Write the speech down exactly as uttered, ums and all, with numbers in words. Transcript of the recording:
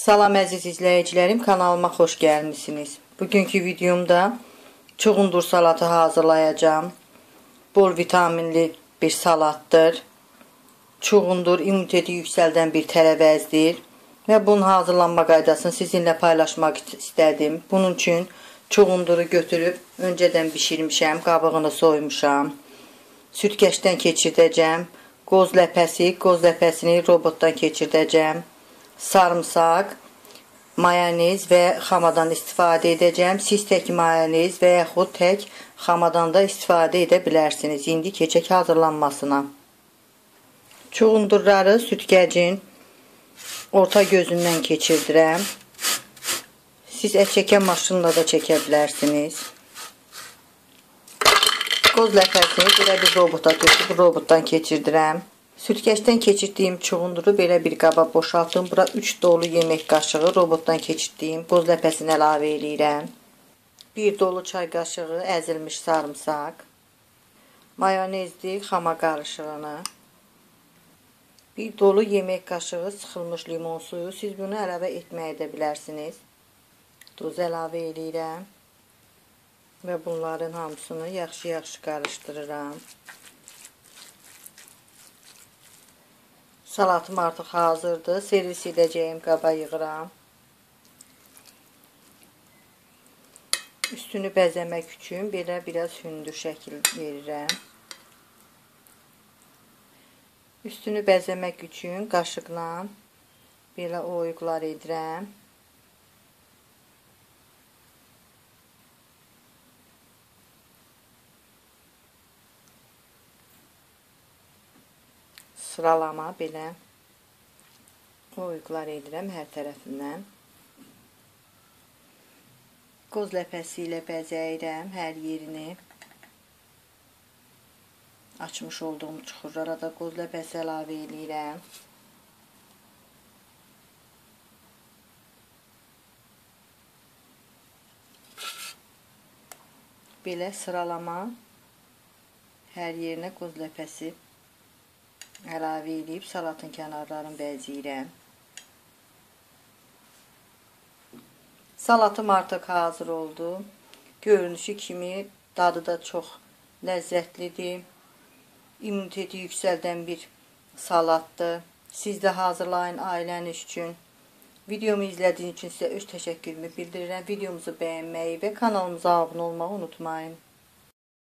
Salam əziz izləyicilərim, kanalıma xoş gəlmisiniz. Bugünkü videomda çuğundur salatı hazırlayacağım. Bol vitaminli bir salatdır. Çuğundur immuniteti yüksəldən bir tərəvəzdir və bunun hazırlanma qaydasını sizinlə paylaşmaq istədim. Bunun üçün çuğunduru götürüb öncədən bişirmişəm, qabığını soymuşam. Sütkəşdən keçirdəcəm. Qoz ləpəsi, qoz ləpəsini robotdan keçirdəcəm. Sarımsaq, mayonez və xamadan istifadə edəcəm. Siz tək mayonez və yaxud tək xamadan da istifadə edə bilərsiniz. İndi keçək hazırlanmasına. Çuğundurları sütkəcin orta gözündən keçirdirəm. Siz ət çəkən maşınla da çəkə bilərsiniz. Qoz ləpəsini belə bir robota töküb robotdan keçirdirəm. Sütkəşdən keçirdiyim çuğunduru belə bir qaba boşaltdım. Bura üç dolu yemək qaşığı robotdan keçirdiyim qoz ləpəsini əlavə edirəm. bir dolu çay qaşığı əzilmiş sarımsaq. Mayonezli xama qarışığını. bir dolu yemək qaşığı sıxılmış limon suyu. Siz bunu əlavə etməyə də bilərsiniz. Duz əlavə edirəm. Və bunların hamısını yaxşı-yaxşı qarışdırıram. Salatım artıq hazırdır. Servis edəcəyim qaba yığıram. Üstünü bəzəmək üçün belə biraz hündür şəkil verirəm. Üstünü bəzəmək üçün qaşıqla belə oyuqlar edirəm. Sıralama belə oyuqlar edirəm hər tərəfindən. Qoz ləpəsi ilə bəzəyirəm hər yerini. Açmış olduğum çuxurlara da qoz ləpəsi əlavə edirəm. Belə sıralama hər yerinə qoz ləpəsi əlavə edib salatın kənarlarını bəzəyirəm. Salatım artıq hazır oldu. Görünüşü kimi dadı da çox ləzzətlidir. İmmuniteti yüksəldən bir salatdır. Siz də hazırlayın ailəniz üçün. Videomu izlədiyiniz üçün sizə öz təşəkkürümü bildirirəm. Videomuzu bəyənməyi və kanalımıza abunə olmağı unutmayın.